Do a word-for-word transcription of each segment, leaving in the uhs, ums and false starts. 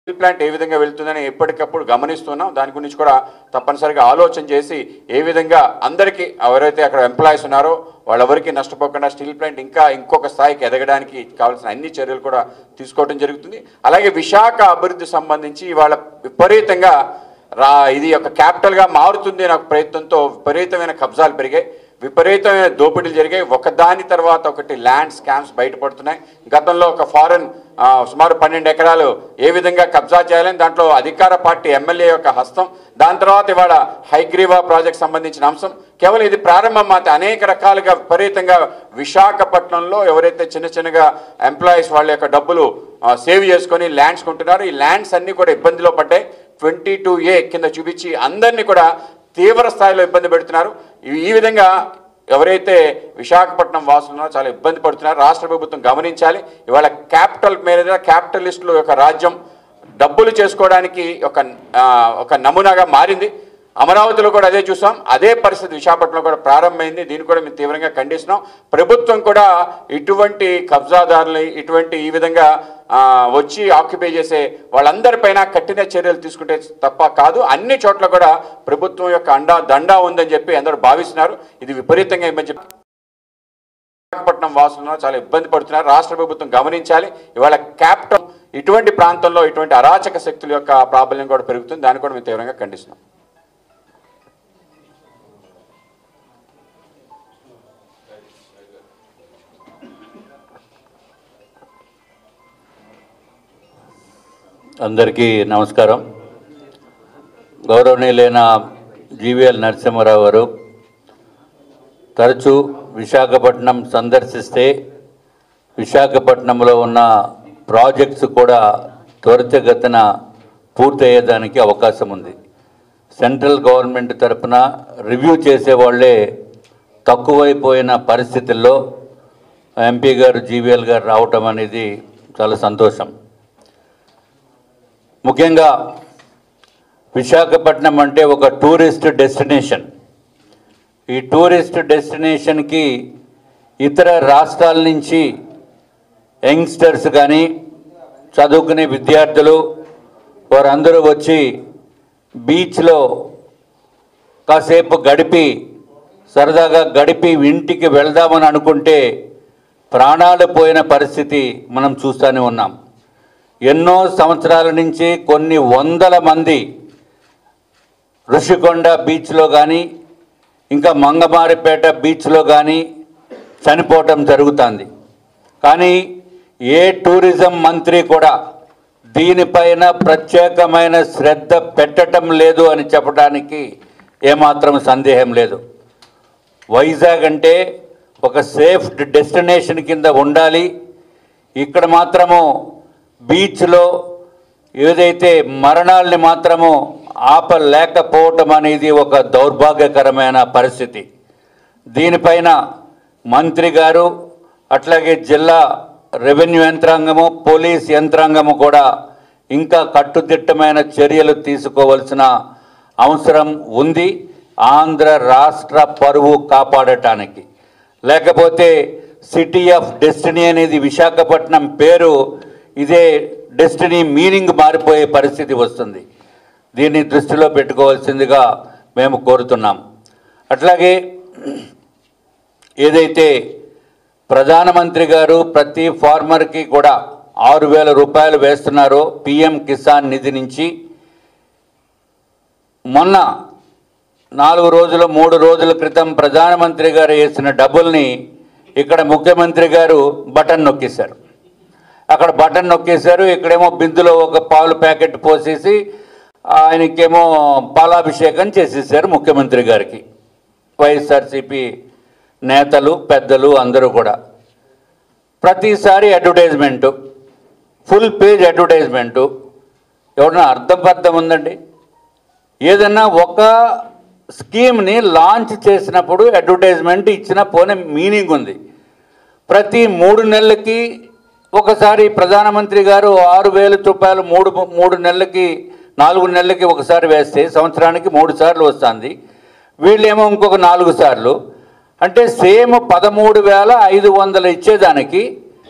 Steel plant ఏ విధంగా వెళ్తుందని ఎప్పటికప్పుడు గమనిస్తున్నాం. దాని గురించి కూడా తప్పనిసరిగా ఆలోచన చేసి ఏ విధంగా అందరికీ ఎవరైతే అక్కడ ఎంప్లాయీస్ ఉన్నారో వాళ్ళెవరికి నష్టపోకుండా స్టీల్ ప్లాంట్ ఇంకా ఇంకొక స్థాయికి ఎదగడానికి కావాల్సిన అన్ని చర్యలు కూడా తీసుకోవడం జరుగుతుంది. అలాగే విశాఖ అభివృద్ధి సంబంధించి ఇవాళ విపరీతంగా రా ఇది ఒక క్యాపిటల్గా మారుతుంది అనే ప్రయత్నంతో విపరీతమైన కబ్జాలు పెరిగాయి, విపరీతమైన దోపిడీలు జరిగాయి. ఒకదాని తర్వాత ఒకటి ల్యాండ్ స్కామ్స్ బయటపడుతున్నాయి. గతంలో ఒక ఫారెన్ సుమారు పన్నెండు ఎకరాలు ఏ విధంగా కబ్జా చేయాలని దాంట్లో అధికార పార్టీ ఎమ్మెల్యే యొక్క హస్తం. దాని తర్వాత ఇవాళ హైగ్రీవా ప్రాజెక్ట్ సంబంధించిన అంశం. కేవలం ఇది ప్రారంభం మాత్రం. అనేక రకాలుగా విపరీతంగా విశాఖపట్నంలో ఎవరైతే చిన్న చిన్నగా ఎంప్లాయీస్ వాళ్ళ యొక్క డబ్బులు సేవ్ చేసుకొని ల్యాండ్స్ కొంటున్నారో ఈ ల్యాండ్స్ అన్నీ కూడా ఇబ్బందిలో పడ్డాయి. ట్వంటీ టూ ఏ కింద చూపించి అందరినీ కూడా తీవ్ర స్థాయిలో ఇబ్బంది పెడుతున్నారు. ఈ విధంగా ఎవరైతే విశాఖపట్నం వాసులున్నారో చాలా ఇబ్బంది పడుతున్నారు. రాష్ట్ర ప్రభుత్వం గమనించాలి. ఇవాళ క్యాపిటల్ మీద క్యాపిటలిస్టులు యొక్క రాజ్యం డబ్బులు చేసుకోవడానికి ఒక ఒక నమూనాగా మారింది. అమరావతిలో కూడా అదే చూసాం. అదే పరిస్థితి విశాఖపట్నంలో కూడా ప్రారంభమైంది. దీన్ని కూడా మేము తీవ్రంగా ఖండిస్తున్నాం. ప్రభుత్వం కూడా ఇటువంటి కబ్జాదారులు ఇటువంటి ఈ విధంగా వచ్చి ఆక్యుపై చేసే వాళ్ళందరిపైన కఠిన చర్యలు తీసుకుంటే తప్ప కాదు. అన్ని చోట్ల కూడా ప్రభుత్వం యొక్క అండా దండా ఉందని చెప్పి అందరూ భావిస్తున్నారు. ఇది విపరీతంగా ఇబ్బంది చెప్పి విశాఖపట్నం వాసులు చాలా ఇబ్బంది పడుతున్నారు. రాష్ట్ర ప్రభుత్వం గమనించాలి. ఇవాళ క్యాపిటల్ ఇటువంటి ప్రాంతంలో ఇటువంటి అరాచక శక్తుల యొక్క ప్రాబల్యం కూడా పెరుగుతుంది. దాన్ని కూడా మేము తీవ్రంగా ఖండిస్తున్నాం. అందరికీ నమస్కారం. గౌరవనీయులైన జీవీఎల్ నరసింహారావు గారు తరచూ విశాఖపట్నం సందర్శిస్తే విశాఖపట్నంలో ఉన్న ప్రాజెక్ట్స్ కూడా త్వరితగతిన పూర్తయ్యేదానికి అవకాశం ఉంది. సెంట్రల్ గవర్నమెంట్ తరఫున రివ్యూ చేసేవాళ్లే తక్కువైపోయిన పరిస్థితుల్లో ఎంపీ గారు జీవీఎల్ గారు రావటం అనేది చాలా సంతోషం. ముఖ్యంగా విశాఖపట్నం అంటే ఒక టూరిస్ట్ డెస్టినేషన్. ఈ టూరిస్ట్ డెస్టినేషన్కి ఇతర రాష్ట్రాల నుంచి యంగ్స్టర్స్ కానీ చదువుకునే విద్యార్థులు వారందరూ వచ్చి బీచ్లో కాసేపు గడిపి సరదాగా గడిపి ఇంటికి వెళ్దామని అనుకుంటే ప్రాణాలు పోయిన పరిస్థితి మనం చూస్తూనే ఉన్నాం. ఎన్నో సంవత్సరాల నుంచి కొన్ని వందల మంది ఋషికొండ బీచ్లో కానీ ఇంకా మంగమారిపేట బీచ్లో కానీ చనిపోవటం జరుగుతుంది. కానీ ఏ టూరిజం మంత్రి కూడా దీనిపైన ప్రత్యేకమైన శ్రద్ధ పెట్టడం లేదు అని చెప్పడానికి ఏమాత్రం సందేహం లేదు. వైజాగ్ అంటే ఒక సేఫ్ డెస్టినేషన్ కింద ఉండాలి. ఇక్కడ మాత్రము బీచ్లో ఏదైతే మరణాలని మాత్రము ఆపలేకపోవటం అనేది ఒక దౌర్భాగ్యకరమైన పరిస్థితి. దీనిపైన మంత్రి గారు అట్లాగే జిల్లా రెవెన్యూ యంత్రాంగము పోలీస్ యంత్రాంగము కూడా ఇంకా కట్టుదిట్టమైన చర్యలు తీసుకోవాల్సిన అవసరం ఉంది ఆంధ్ర రాష్ట్ర పరువు కాపాడటానికి. లేకపోతే సిటీ ఆఫ్ డెస్టినీ అనేది విశాఖపట్నం పేరు ఇదే డెస్టినీ మీనింగ్ మారిపోయే పరిస్థితి వస్తుంది. దీన్ని దృష్టిలో పెట్టుకోవాల్సిందిగా మేము కోరుతున్నాం. అట్లాగే ఏదైతే ప్రధానమంత్రి గారు ప్రతి ఫార్మర్కి కూడా ఆరు వేల రూపాయలు వేస్తున్నారో పిఎం కిసాన్ నిధి నుంచి, మొన్న నాలుగు రోజులు మూడు రోజుల క్రితం ప్రధానమంత్రి గారు వేసిన డబ్బుల్ని ఇక్కడ ముఖ్యమంత్రి గారు బటన్ నొక్కేశారు. అక్కడ బటన్ నొక్కేశారు. ఇక్కడేమో బిందులో ఒక పాలు ప్యాకెట్ పోసేసి ఆయనకేమో పాలాభిషేకం చేసేసారు ముఖ్యమంత్రి గారికి. వైఎస్ఆర్సీపీ నేతలు పెద్దలు అందరూ కూడా ప్రతిసారి అడ్వర్టైజ్మెంటు, ఫుల్ పేజ్ అడ్వర్టైజ్మెంటు. ఎవరన్నా అర్థం పర్థం ఉందండి? ఏదన్నా ఒక స్కీమ్ని లాంచ్ చేసినప్పుడు అడ్వర్టైజ్మెంట్ ఇచ్చిన పోనే మీనింగ్ ఉంది. ప్రతి మూడు నెలలకి ఒకసారి ప్రధానమంత్రి గారు ఆరు వేల రూపాయలు మూడు మూడు నెలలకి నాలుగు నెలలకి ఒకసారి వేస్తే సంవత్సరానికి మూడు సార్లు వస్తుంది. వీళ్ళేమో ఇంకొక నాలుగు సార్లు. అంటే సేమ్ పదమూడు వేల ఐదు వందలు ఇచ్చేదానికి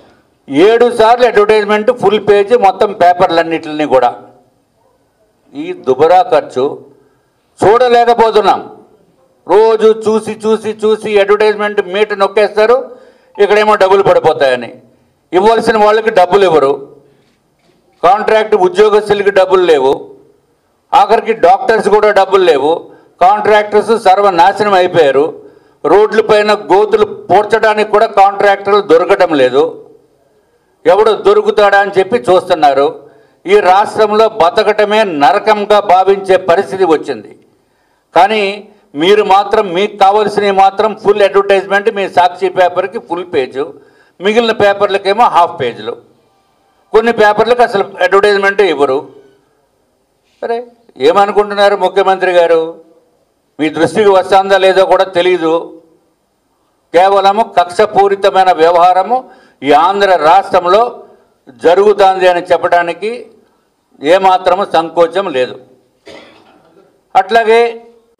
ఏడు సార్లు అడ్వర్టైజ్మెంట్ ఫుల్ పేజ్ మొత్తం పేపర్లన్నిటిని కూడా. ఈ దుబరా ఖర్చు చూడలేకపోతున్నాం. రోజు చూసి చూసి చూసి అడ్వర్టైజ్మెంట్ మీట నొక్కేస్తారు, ఇక్కడేమో డబ్బులు పడిపోతాయని. ఇవ్వాల్సిన వాళ్ళకి డబ్బులు ఇవ్వరు, కాంట్రాక్ట్ ఉద్యోగస్తులకి డబ్బులు లేవు, ఆఖరికి డాక్టర్స్ కూడా డబ్బులు లేవు. కాంట్రాక్టర్స్ సర్వనాశనం అయిపోయారు. రోడ్ల పైన గోతులు పూడ్చడానికి కూడా కాంట్రాక్టర్లు దొరకడం లేదు. ఎవడు దొరుకుతాడా అని చెప్పి చూస్తున్నారు. ఈ రాష్ట్రంలో బతకటమే నరకంగా భావించే పరిస్థితి వచ్చింది. కానీ మీరు మాత్రం మీకు కావాల్సినవి మాత్రం ఫుల్ అడ్వర్టైజ్మెంట్, మీ సాక్షి పేపర్కి ఫుల్ పేజు, మిగిలిన పేపర్లకేమో హాఫ్ పేజీలు, కొన్ని పేపర్లకు అసలు అడ్వర్టైజ్మెంట్ ఇవ్వరు. సరే, ఏమనుకుంటున్నారు ముఖ్యమంత్రి గారు? మీ దృష్టికి వస్తుందా లేదో కూడా తెలీదు. కేవలము కక్షపూరితమైన వ్యవహారము ఈ ఆంధ్ర రాష్ట్రంలో జరుగుతుంది అని చెప్పడానికి ఏమాత్రము సంకోచం లేదు. అట్లాగే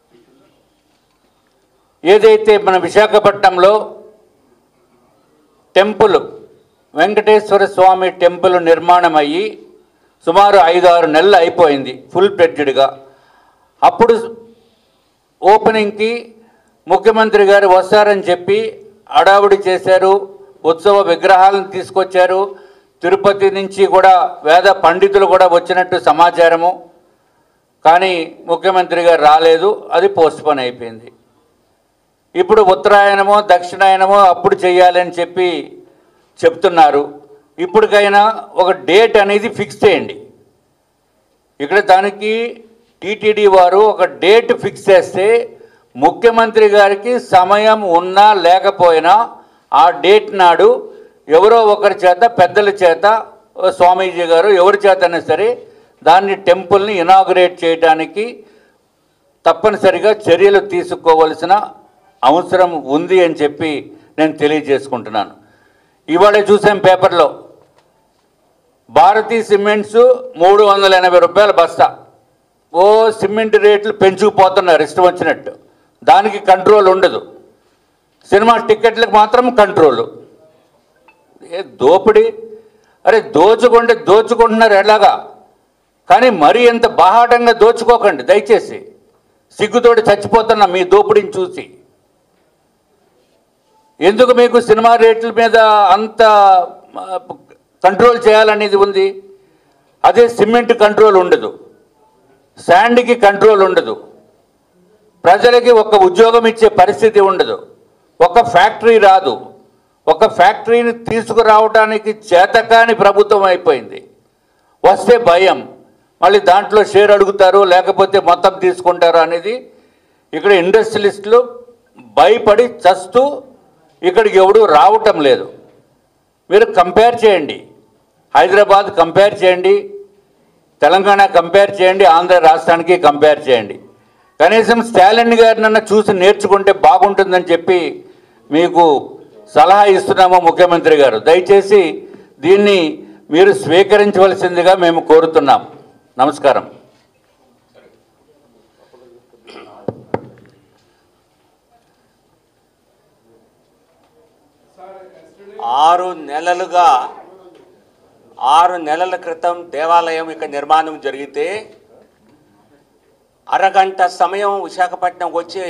ఏదైతే మన విశాఖపట్నంలో టెంపుల్ వెంకటేశ్వర స్వామి టెంపుల్ నిర్మాణం అయ్యి సుమారు ఐదు ఆరు నెలలు అయిపోయింది ఫుల్ ఫ్లెడ్జ్డ్గా. అప్పుడు ఓపెనింగ్కి ముఖ్యమంత్రి గారు వస్తారని చెప్పి హడావుడి చేశారు, ఉత్సవ విగ్రహాలను తీసుకొచ్చారు. తిరుపతి నుంచి కూడా వేద పండితులు కూడా వచ్చినట్టు సమాచారము. కానీ ముఖ్యమంత్రి గారు రాలేదు, అది పోస్ట్పోన్ అయిపోయింది. ఇప్పుడు ఉత్తరాయణమో దక్షిణాయనమో అప్పుడు చేయాలని చెప్పి చెప్తున్నారు. ఇప్పటికైనా ఒక డేట్ అనేది ఫిక్స్ చేయండి. ఇక్కడ దానికి టీటీడీ వారు ఒక డేట్ ఫిక్స్ చేస్తే ముఖ్యమంత్రి గారికి సమయం ఉన్నా లేకపోయినా ఆ డేట్ నాడు ఎవరో ఒకరి చేత, పెద్దల చేత, స్వామీజీ గారు ఎవరి చేతనే సరే దాన్ని టెంపుల్ని ఇనాగ్రేట్ చేయడానికి తప్పనిసరిగా చర్యలు తీసుకోవలసిన అవసరం ఉంది అని చెప్పి నేను తెలియజేసుకుంటున్నాను. ఇవాళ చూసాం పేపర్లో భారతీ సిమెంట్స్ మూడు వందల ఎనభై రూపాయల బస్తా. ఓ సిమెంట్ రేట్లు పెంచుకుపోతున్నారు ఇష్టం వచ్చినట్టు. దానికి కంట్రోల్ ఉండదు. సినిమా టికెట్లకు మాత్రం కంట్రోలు. ఏ దోపిడీ! అరే దోచుకుంటే దోచుకుంటున్నారు ఎలాగా, కానీ మరీ ఎంత బాహాటంగా దోచుకోకండి దయచేసి. సిగ్గుతోటి చచ్చిపోతున్నా మీ దోపిడీని చూసి. ఎందుకు మీకు సినిమా రేట్ల మీద అంత కంట్రోల్ చేయాలనేది ఉంది? అదే సిమెంట్ కంట్రోల్ ఉండదు, శాండ్కి కంట్రోల్ ఉండదు, ప్రజలకి ఒక ఉద్యోగం ఇచ్చే పరిస్థితి ఉండదు, ఒక ఫ్యాక్టరీ రాదు. ఒక ఫ్యాక్టరీని తీసుకురావడానికి చేతకాని ప్రభుత్వం అయిపోయింది. వస్తే భయం, మళ్ళీ దాంట్లో షేర్ అడుగుతారు లేకపోతే మొత్తం తీసుకుంటారు అనేది. ఇక్కడ ఇండస్ట్రియలిస్టులు భయపడి చస్తూ ఇక్కడికి ఎవడు రావటం లేదు. మీరు కంపేర్ చేయండి, హైదరాబాద్ కంపేర్ చేయండి, తెలంగాణ కంపేర్ చేయండి, ఆంధ్ర రాష్ట్రానికి కంపేర్ చేయండి. కనీసం స్టాలిన్ గారినన్నా చూసి నేర్చుకుంటే బాగుంటుందని చెప్పి మీకు సలహా ఇస్తున్నాము ముఖ్యమంత్రి గారు. దయచేసి దీన్ని మీరు స్వీకరించవలసిందిగా మేము కోరుతున్నాం. నమస్కారం. ఆరు నెలలుగా ఆరు నెలల క్రితం దేవాలయం ఇక్కడ నిర్మాణం జరిగితే అరగంట సమయం విశాఖపట్నం వచ్చి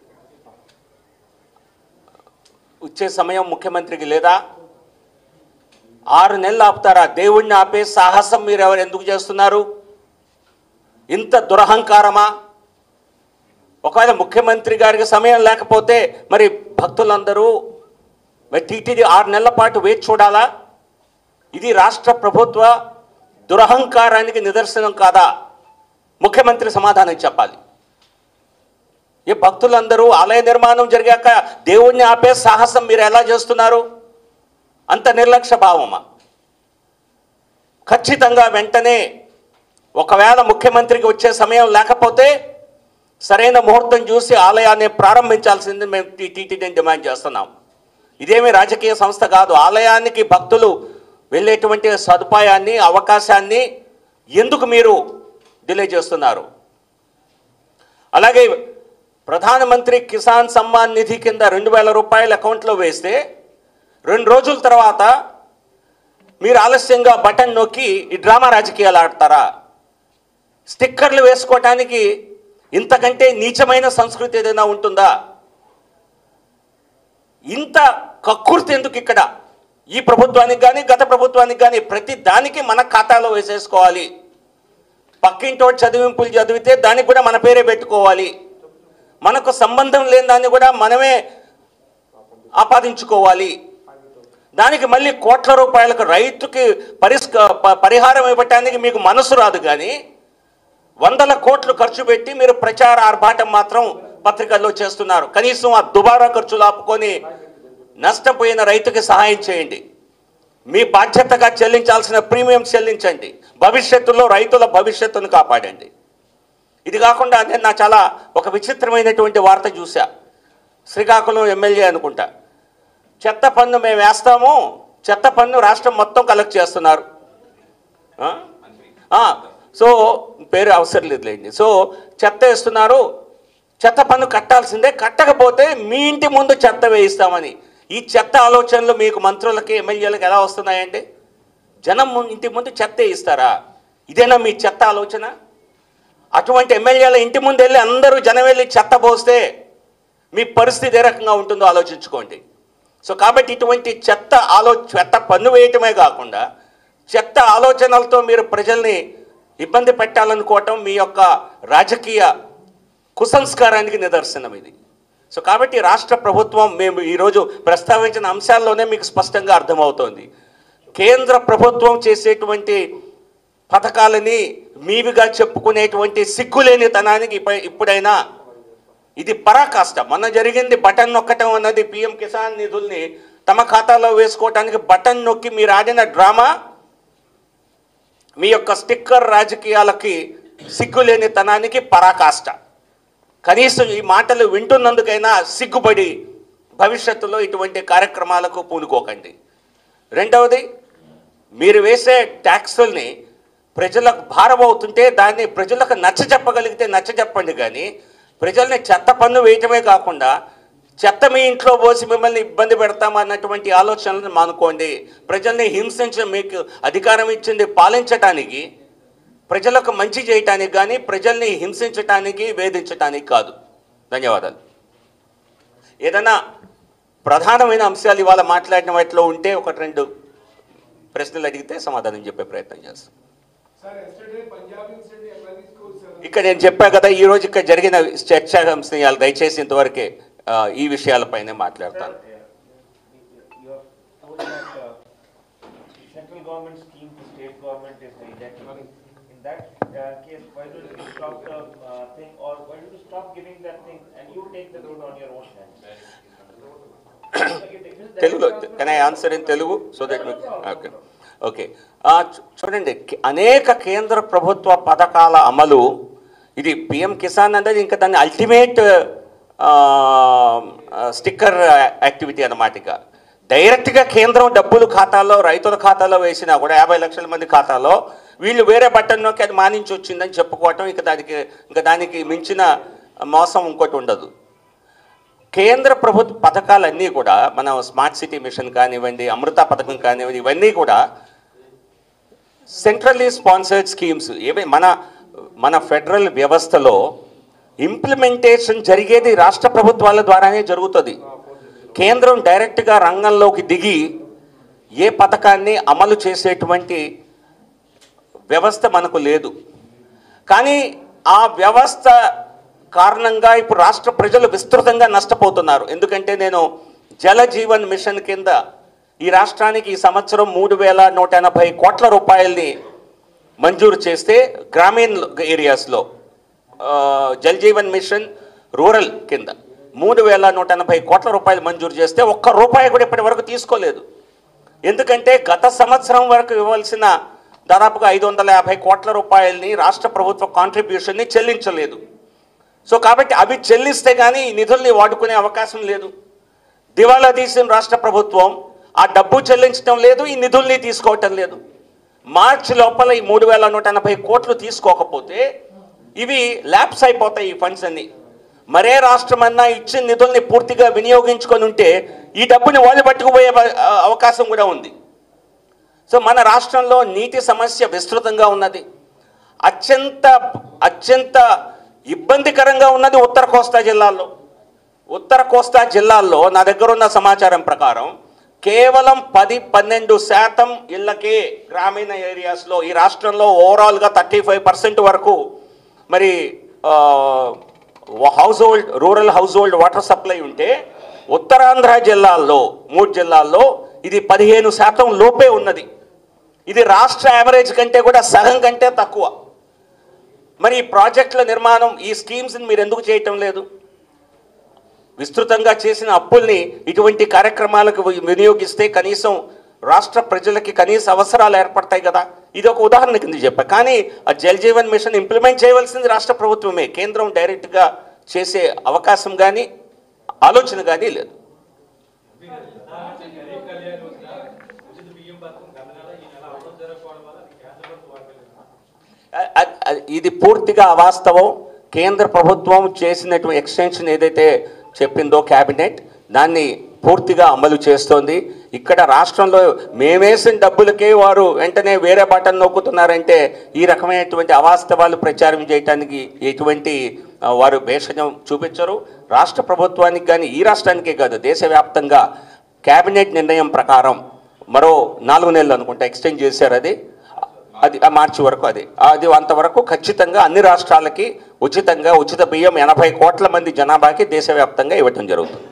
వచ్చే సమయం ముఖ్యమంత్రికి లేదా? ఆరు నెలలు ఆపుతారా? దేవుణ్ణి ఆపే సాహసం మీరు ఎవరు ఎందుకు చేస్తున్నారు? ఇంత దురహంకారమా? ఒకవేళ ముఖ్యమంత్రి గారికి సమయం లేకపోతే మరి భక్తులందరూ మరి టీటీడీ ఆరు నెలల పాటు వేచి చూడాలా? ఇది రాష్ట్ర ప్రభుత్వ దురహంకారానికి నిదర్శనం కాదా? ముఖ్యమంత్రి సమాధానం చెప్పాలి. ఈ భక్తులందరూ ఆలయ నిర్మాణం జరిగాక దేవుణ్ణి ఆపే సాహసం మీరు ఎలా చేస్తున్నారు? అంత నిర్లక్ష్య భావమా? ఖచ్చితంగా వెంటనే ఒకవేళ ముఖ్యమంత్రికి వచ్చే సమయం లేకపోతే సరైన ముహూర్తం చూసి ఆలయాన్ని ప్రారంభించాల్సింది మేము టీటీడీని డిమాండ్ చేస్తున్నాం. ఇదేమీ రాజకీయ సంస్థ కాదు. ఆలయానికి భక్తులు వెళ్ళేటువంటి సదుపాయాన్ని, అవకాశాన్ని ఎందుకు మీరు డిలే చేస్తున్నారు? అలాగే ప్రధానమంత్రి కిసాన్ సమ్మాన్ నిధి కింద రెండు వేల రూపాయలు అకౌంట్లో వేస్తే రెండు రోజుల తర్వాత మీరు ఆలస్యంగా బటన్ నొక్కి ఈ డ్రామా రాజకీయాలు ఆడతారా? స్టిక్కర్లు వేసుకోవటానికి ఇంతకంటే నీచమైన సంస్కృతి ఏదైనా ఉంటుందా? ఇంత కక్కుర్తి ఎందుకు ఇక్కడ? ఈ ప్రభుత్వానికి కానీ గత ప్రభుత్వానికి కానీ ప్రతి దానికి మన ఖాతాలో వేసేసుకోవాలి. పక్కింటోటి చదివింపులు చదివితే దానికి కూడా మన పేరే పెట్టుకోవాలి. మనకు సంబంధం లేని దాన్ని కూడా మనమే ఆపాదించుకోవాలి. దానికి మళ్ళీ కోట్ల రూపాయలకు రైతుకి పరిష్క పరిహారం ఇవ్వటానికి మీకు మనసు రాదు, కానీ వందల కోట్లు ఖర్చు పెట్టి మీరు ప్రచార ఆర్భాటం మాత్రం పత్రికల్లో చేస్తున్నారు. కనీసం ఆ దుబారా ఖర్చులు ఆపుకొని నష్టపోయిన రైతుకి సహాయం చేయండి. మీ బాధ్యతగా చెల్లించాల్సిన ప్రీమియం చెల్లించండి. భవిష్యత్తులో రైతుల భవిష్యత్తును కాపాడండి. ఇది కాకుండా నేను నా చాలా ఒక విచిత్రమైనటువంటి వార్త చూసా. శ్రీకాకుళం ఎమ్మెల్యే అనుకుంటా, చెత్త పన్ను మేము వేస్తాము, చెత్త పన్ను రాష్ట్రం మొత్తం కలెక్ట్ చేస్తున్నారు. సో పేరు అవసరం లేదులేండి. సో చెత్త వేస్తున్నారు, చెత్త పన్ను కట్టాల్సిందే, కట్టకపోతే మీ ఇంటి ముందు చెత్త వేయిస్తామని. ఈ చెత్త ఆలోచనలు మీకు మంత్రులకి ఎమ్మెల్యేలకు ఎలా వస్తున్నాయండి? జనం ఇంటి ముందు చెత్త వేయిస్తారా? ఇదేనా మీ చెత్త ఆలోచన? అటువంటి ఎమ్మెల్యేల ఇంటి ముందు వెళ్ళి అందరూ జనం వెళ్ళి చెత్త పోస్తే మీ పరిస్థితి ఏ రకంగా ఉంటుందో ఆలోచించుకోండి. సో కాబట్టి ఇటువంటి చెత్త ఆలో చెత్త పన్ను వేయటమే కాకుండా చెత్త ఆలోచనలతో మీరు ప్రజల్ని ఇబ్బంది పెట్టాలనుకోవటం మీ యొక్క రాజకీయ కుసంస్కారానికి నిదర్శనం ఇది. సో కాబట్టి రాష్ట్ర ప్రభుత్వం మేము ఈరోజు ప్రస్తావించిన అంశాల్లోనే మీకు స్పష్టంగా అర్థమవుతోంది. కేంద్ర ప్రభుత్వం చేసేటువంటి పథకాలని మీవిగా చెప్పుకునేటువంటి సిగ్గులేనితనానికి ఇప్పుడైనా ఇది పరాకాష్ట. మొన్న జరిగింది బటన్ నొక్కటం అన్నది, పిఎం కిసాన్ నిధుల్ని తమ ఖాతాలో వేసుకోవటానికి బటన్ నొక్కి మీరు ఆడిన డ్రామా మీ యొక్క స్టిక్కర్ రాజకీయాలకి సిగ్గులేనితనానికి పరాకాష్ట. కనీసం ఈ మాటలు వింటున్నందుకైనా సిగ్గుపడి భవిష్యత్తులో ఇటువంటి కార్యక్రమాలకు పూనుకోకండి. రెండవది, మీరు వేసే ట్యాక్సుల్ని ప్రజలకు భారం అవుతుంటే దాన్ని ప్రజలకు నచ్చ చెప్పగలిగితే నచ్చ చెప్పండి, కానీ ప్రజల్ని చెత్త పన్ను వేయటమే కాకుండా చెత్త మీ ఇంట్లో పోసి మిమ్మల్ని ఇబ్బంది పెడతామన్నటువంటి ఆలోచనలను మానుకోండి. ప్రజల్ని హింసించ మీకు అధికారం ఇచ్చింది పాలించటానికి, ప్రజలకు మంచి చేయటానికి, కానీ ప్రజల్ని హింసించటానికి వేధించటానికి కాదు. ధన్యవాదాలు. ఏదైనా ప్రధానమైన అంశాలు ఇవాళ మాట్లాడిన వాటిలో ఉంటే ఒకటి రెండు ప్రశ్నలు అడిగితే సమాధానం చెప్పే ప్రయత్నం చేస్తాం. ఇక్కడ నేను చెప్పా కదా, ఈరోజు ఇక్కడ జరిగిన చర్చాంశాలు దయచేసి ఇంతవరకే ఈ విషయాలపైనే మాట్లాడతాను. తెలుగులో can I answer in Telugu so that okay okay చూడండి, అనేక కేంద్ర ప్రభుత్వ పథకాల అమలు, ఇది పిఎం కిసాన్ అనేది ఇంకా దాన్ని అల్టిమేట్ స్టిక్కర్ యాక్టివిటీ అన్నమాట. ఇక డైరెక్ట్గా కేంద్రం డబ్బులు ఖాతాలో రైతుల ఖాతాలో వేసినా కూడా యాభై లక్షల మంది ఖాతాలో వీళ్ళు వేరే బట్టన్లోకి అది మానించి వచ్చిందని చెప్పుకోవటం ఇక దానికి ఇంకా దానికి మించిన మోసం ఇంకోటి ఉండదు. కేంద్ర ప్రభుత్వ పథకాలన్నీ కూడా, మన స్మార్ట్ సిటీ మిషన్ కానివ్వండి, అమృత పథకం కానివ్వండి, ఇవన్నీ కూడా సెంట్రల్లీ స్పాన్సర్డ్ స్కీమ్స్. ఏవై మన మన ఫెడరల్ వ్యవస్థలో ఇంప్లిమెంటేషన్ జరిగేది రాష్ట్ర ప్రభుత్వాల ద్వారానే జరుగుతుంది. కేంద్రం డైరెక్ట్గా రంగంలోకి దిగి ఏ పథకాన్ని అమలు చేసేటువంటి వ్యవస్థ మనకు లేదు. కానీ ఆ వ్యవస్థ కారణంగా ఇప్పుడు రాష్ట్ర ప్రజలు విస్తృతంగా నష్టపోతున్నారు. ఎందుకంటే నేను జల జీవన్ మిషన్ కింద ఈ రాష్ట్రానికి ఈ సంవత్సరం మూడు వేల నూట ఎనభై కోట్ల రూపాయల్ని మంజూరు చేస్తే, గ్రామీణ ఏరియాస్లో జల్ జీవన్ మిషన్ రూరల్ కింద మూడు వేల నూట ఎనభై కోట్ల రూపాయలు మంజూరు చేస్తే ఒక్క రూపాయి కూడా ఇప్పటి వరకు తీసుకోలేదు. ఎందుకంటే గత సంవత్సరం వరకు ఇవ్వాల్సిన దాదాపుగా ఐదు వందల యాభై కోట్ల రూపాయలని రాష్ట్ర ప్రభుత్వ కాంట్రిబ్యూషన్ని చెల్లించలేదు. సో కాబట్టి అవి చెల్లిస్తే కానీ ఈ నిధుల్ని వాడుకునే అవకాశం లేదు. దివాలా తీసిన రాష్ట్ర ప్రభుత్వం ఆ డబ్బు చెల్లించడం లేదు, ఈ నిధుల్ని తీసుకోవటం లేదు. మార్చి లోపల ఈ మూడు వేల నూట ఎనభై కోట్లు తీసుకోకపోతే ఇవి ల్యాప్స్ అయిపోతాయి ఈ ఫండ్స్ అన్ని. మరే రాష్ట్రమన్నా ఇచ్చిన నిధుల్ని పూర్తిగా వినియోగించుకొని ఉంటే ఈ డబ్బుని వాళ్ళు పట్టుకుపోయే అవకాశం కూడా ఉంది. సో మన రాష్ట్రంలో నీటి సమస్య విస్తృతంగా ఉన్నది. అత్యంత అత్యంత ఇబ్బందికరంగా ఉన్నది ఉత్తర కోస్తా జిల్లాల్లో. ఉత్తర కోస్తా జిల్లాల్లో నా దగ్గర ఉన్న సమాచారం ప్రకారం కేవలం పది పన్నెండు శాతం ఇళ్ళకే గ్రామీణ ఏరియాస్లో ఈ రాష్ట్రంలో ఓవరాల్గా థర్టీ ఫైవ్ పర్సెంట్ వరకు మరి household rural household water supply ఉంటే ఉత్తరాంధ్ర జిల్లాల్లో మూడు జిల్లాల్లో ఇది పదిహేను శాతం లోపే ఉన్నది. ఇది రాష్ట్ర యావరేజ్ కంటే కూడా సగం కంటే తక్కువ. మరి ఈ ప్రాజెక్టుల నిర్మాణం ఈ స్కీమ్స్ని మీరు ఎందుకు చేయటం లేదు? విస్తృతంగా చేసిన అప్పుల్ని ఇటువంటి కార్యక్రమాలకు వినియోగిస్తే కనీసం రాష్ట్ర ప్రజలకి కనీస అవసరాలు ఏర్పడతాయి కదా. ఇది ఒక ఉదాహరణ కింద చెప్పా. కానీ ఆ జల్ జీవన్ మిషన్ ఇంప్లిమెంట్ చేయవలసింది రాష్ట్ర ప్రభుత్వమే. కేంద్రం డైరెక్ట్గా చేసే అవకాశం కానీ ఆలోచన కానీ లేదు. ఇది పూర్తిగా అవాస్తవం. కేంద్ర ప్రభుత్వం చేసినటువంటి ఎక్స్టెన్షన్ ఏదైతే చెప్పిందో క్యాబినెట్ దాన్ని పూర్తిగా అమలు చేస్తోంది. ఇక్కడ రాష్ట్రంలో మేమేసిన డబ్బులకే వారు వెంటనే వేరే బటన్ నొక్కుతున్నారంటే ఈ రకమైనటువంటి అవాస్తవాలు ప్రచారం చేయడానికి ఎటువంటి వారు భేషజం చూపించరు. రాష్ట్ర ప్రభుత్వానికి కానీ ఈ రాష్ట్రానికే కాదు దేశవ్యాప్తంగా క్యాబినెట్ నిర్ణయం ప్రకారం మరో నాలుగు నెలలు అనుకుంటా ఎక్స్టెండ్ చేశారు. అది అది మార్చి వరకు అది అది అంతవరకు ఖచ్చితంగా అన్ని రాష్ట్రాలకి ఉచితంగా ఉచిత బియ్యం ఎనభై కోట్ల మంది జనాభాకి దేశవ్యాప్తంగా ఇవ్వటం జరుగుతుంది.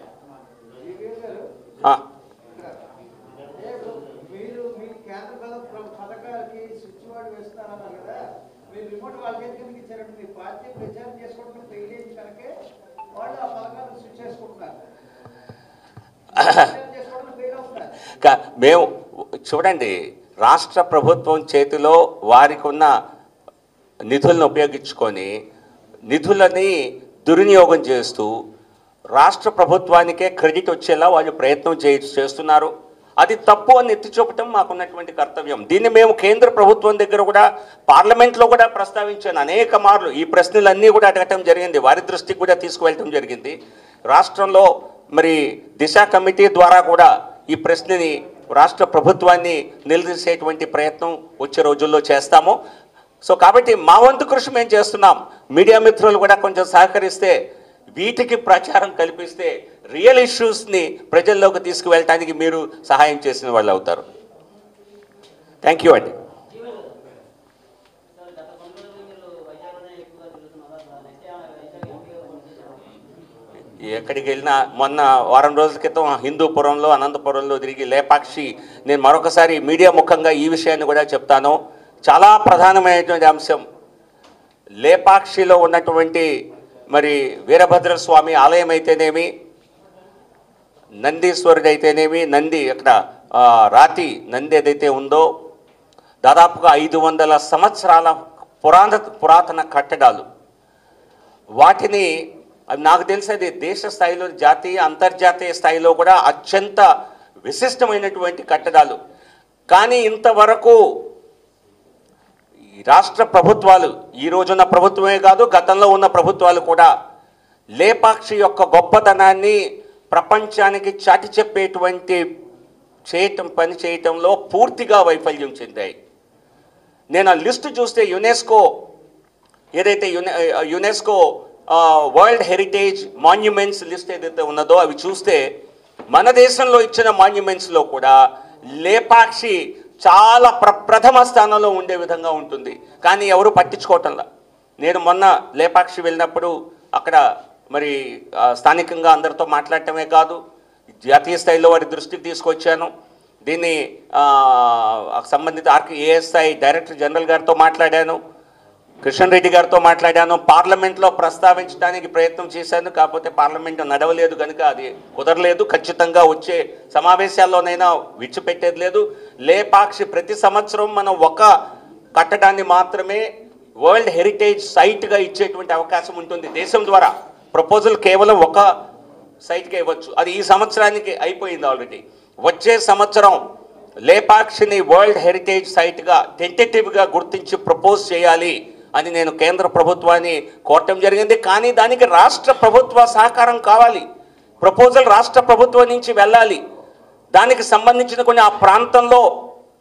మేము చూడండి, రాష్ట్ర ప్రభుత్వం చేతిలో వారికి ఉన్న నిధులను ఉపయోగించుకొని నిధులని దుర్వినియోగం చేస్తూ రాష్ట్ర ప్రభుత్వానికే క్రెడిట్ వచ్చేలా వాళ్ళు ప్రయత్నం చే చేస్తున్నారు. అది తప్పు అని ఎత్తి చూపటం మాకున్నటువంటి కర్తవ్యం. దీన్ని మేము కేంద్ర ప్రభుత్వం దగ్గర కూడా పార్లమెంట్లో కూడా ప్రస్తావించాను అనేక మార్లు. ఈ ప్రశ్నలన్నీ కూడా అడగటం జరిగింది, వారి దృష్టికి కూడా తీసుకువెళ్ళటం జరిగింది. రాష్ట్రంలో మరి దిశ కమిటీ ద్వారా కూడా ఈ ప్రశ్నని రాష్ట్ర ప్రభుత్వాన్ని నిలదీసేటువంటి ప్రయత్నం వచ్చే రోజుల్లో చేస్తాము. సో కాబట్టి మా వంతు కృషి మేము చేస్తున్నాం. మీడియా మిత్రులు కూడా కొంచెం సహకరిస్తే వీటికి ప్రచారం కల్పిస్తే రియల్ ఇష్యూస్ని ప్రజల్లోకి తీసుకువెళ్ళటానికి మీరు సహాయం చేసిన వాళ్ళు అవుతారు. థ్యాంక్ యూ అండి. ఎక్కడికి వెళ్ళినా మొన్న వారం రోజుల క్రితం హిందూపురంలో అనంతపురంలో తిరిగి లేపాక్షి నేను మరొకసారి మీడియా ముఖంగా ఈ విషయాన్ని కూడా చెప్తాను. చాలా ప్రధానమైనటువంటి అంశం లేపాక్షిలో ఉన్నటువంటి మరి వీరభద్రస్వామి ఆలయం అయితేనేమి, నందీశ్వరుడు అయితేనేమి, నంది అక్కడ రాతి నంది ఏదైతే ఉందో దాదాపుగా ఐదు వందల సంవత్సరాల పురాణ పురాతన కట్టడాలు. వాటిని నాకు తెలిసేది దేశ స్థాయిలో జాతీయ అంతర్జాతీయ స్థాయిలో కూడా అత్యంత విశిష్టమైనటువంటి కట్టడాలు. కానీ ఇంతవరకు రాష్ట్ర ప్రభుత్వాలు, ఈ రోజున్న ప్రభుత్వమే కాదు గతంలో ఉన్న ప్రభుత్వాలు కూడా లేపాక్షి యొక్క గొప్పతనాన్ని ప్రపంచానికి చాటి చెప్పేటువంటి చేయటం పని చేయటంలో పూర్తిగా వైఫల్యం చెందాయి. నేను ఆ లిస్టు చూస్తే యునెస్కో ఏదైతే యునె UNESCO world heritage monuments list ఏదైతే ఉన్నదో అవి చూస్తే మన దేశంలో ఇచ్చిన మాన్యుమెంట్స్లో కూడా లేపాక్షి చాలా ప్ర ప్రథమ స్థానంలో ఉండే విధంగా ఉంటుంది. కానీ ఎవరు పట్టించుకోవటంలా. నేను మొన్న లేపాక్షి వెళ్ళినప్పుడు అక్కడ మరి స్థానికంగా అందరితో మాట్లాడటమే కాదు జాతీయ స్థాయిలో వారి దృష్టికి తీసుకొచ్చాను. దీన్ని సంబంధిత ఆర్కి ఏఎస్ఐ డైరెక్టర్ జనరల్ గారితో మాట్లాడాను, కిషన్ రెడ్డి గారితో మాట్లాడాను, పార్లమెంట్లో ప్రస్తావించడానికి ప్రయత్నం చేశాను. కాకపోతే పార్లమెంట్ నడవలేదు కనుక అది కుదరలేదు. ఖచ్చితంగా వచ్చే సమావేశాల్లోనైనా విడిచిపెట్టేది లేదు. లేపాక్షి ప్రతి సంవత్సరం మనం ఒక కట్టడాన్ని మాత్రమే వరల్డ్ హెరిటేజ్ సైట్గా ఇచ్చేటువంటి అవకాశం ఉంటుంది దేశం ద్వారా. ప్రపోజల్ కేవలం ఒక సైట్కే ఇవ్వచ్చు. అది ఈ సంవత్సరానికి అయిపోయింది ఆల్రెడీ. వచ్చే సంవత్సరం లేపాక్షిని వరల్డ్ హెరిటేజ్ సైట్గా టెంటేటివ్గా గుర్తించి ప్రపోజ్ చేయాలి అని నేను కేంద్ర ప్రభుత్వాన్ని కోరటం జరిగింది. కానీ దానికి రాష్ట్ర ప్రభుత్వ సహకారం కావాలి. ప్రపోజల్ రాష్ట్ర ప్రభుత్వం నుంచి వెళ్ళాలి. దానికి సంబంధించిన కొన్ని ఆ ప్రాంతంలో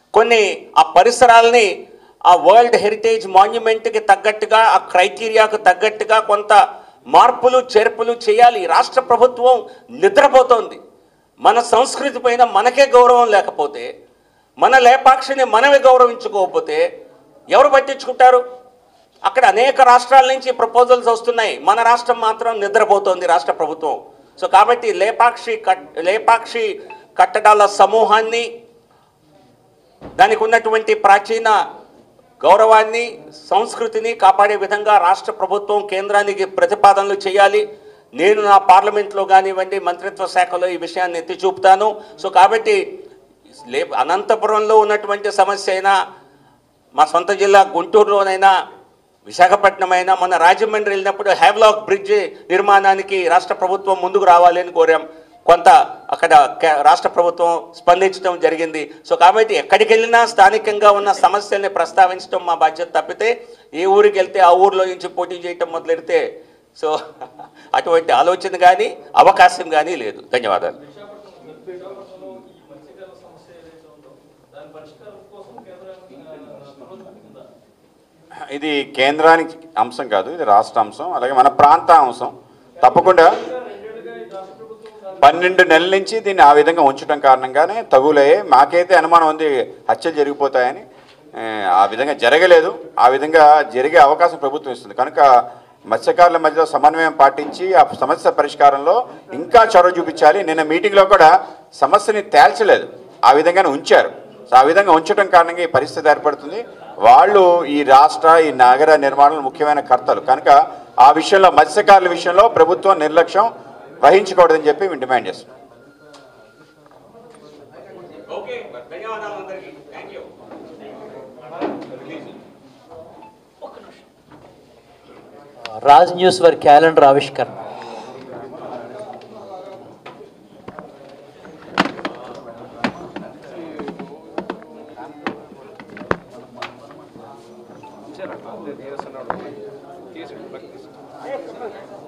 కొన్ని ఆ పరిసరాలని ఆ వరల్డ్ హెరిటేజ్ మాన్యుమెంట్కి తగ్గట్టుగా ఆ క్రైటీరియాకు తగ్గట్టుగా కొంత మార్పులు చేర్పులు చేయాలి. రాష్ట్ర ప్రభుత్వం నిద్రపోతోంది. మన సంస్కృతి పైన మనకే గౌరవం లేకపోతే, మన లేపాక్షిని మనమే గౌరవించుకోకపోతే ఎవరు పట్టించుకుంటారు? అక్కడ అనేక రాష్ట్రాల నుంచి ప్రపోజల్స్ వస్తున్నాయి, మన రాష్ట్రం మాత్రం నిద్రపోతోంది రాష్ట్ర ప్రభుత్వం. సో కాబట్టి లేపాక్షి కట్ లేపాక్షి కట్టడాల సమూహాన్ని, దానికి ఉన్నటువంటి ప్రాచీన గౌరవాన్ని సంస్కృతిని కాపాడే విధంగా రాష్ట్ర ప్రభుత్వం కేంద్రానికి ప్రతిపాదనలు చేయాలి. నేను నా పార్లమెంట్లో కానివ్వండి మంత్రిత్వ శాఖలో ఈ విషయాన్ని ఎత్తి చూపుతాను. సో కాబట్టి లే అనంతపురంలో ఉన్నటువంటి సమస్య అయినా, మా సొంత జిల్లా గుంటూరులోనైనా, విశాఖపట్నం అయినా, మన రాజమండ్రి వెళ్ళినప్పుడు హ్యావ్లాక్ బ్రిడ్జ్ నిర్మాణానికి రాష్ట్ర ప్రభుత్వం ముందుకు రావాలి అని కోరాం. కొంత అక్కడ రాష్ట్ర ప్రభుత్వం స్పందించడం జరిగింది. సో కాబట్టి ఎక్కడికి వెళ్ళినా స్థానికంగా ఉన్న సమస్యల్ని ప్రస్తావించడం మా బాధ్యత తప్పితే ఏ ఊరికి వెళ్తే ఆ ఊరిలో నుంచి పోటీ చేయటం మొదలెడితే సో అటువంటి ఆలోచన కానీ అవకాశం కానీ లేదు. ధన్యవాదాలు. ఇది కేంద్రానికి అంశం కాదు, ఇది రాష్ట్ర అంశం, అలాగే మన ప్రాంత అంశం. తప్పకుండా పన్నెండు నెలల నుంచి దీన్ని ఆ విధంగా ఉంచడం కారణంగానే తగులయ్యే. మాకైతే అనుమానం ఉంది హత్యలు జరిగిపోతాయని. ఆ విధంగా జరగలేదు. ఆ విధంగా జరిగే అవకాశం ప్రభుత్వం ఇస్తుంది కనుక మత్స్యకారుల మధ్యలో సమన్వయం పాటించి ఆ సమస్య పరిష్కారంలో ఇంకా చొరవ చూపించాలి. నిన్న మీటింగ్లో కూడా సమస్యని తేల్చలేదు, ఆ విధంగానే ఉంచారు. సో ఆ విధంగా ఉంచడం కారణంగా ఈ పరిస్థితి ఏర్పడుతుంది. వాళ్ళు ఈ రాష్ట్ర ఈ నగర నిర్మాణంలో ముఖ్యమైన కర్తలు కనుక ఆ విషయంలో మత్స్యకారుల విషయంలో ప్రభుత్వం నిర్లక్ష్యం వహించకూడదని చెప్పి మేము డిమాండ్ చేస్తున్నాం. రాజ్ న్యూస్ వారి క్యాలెండర్ ఆవిష్కరణ. తీసు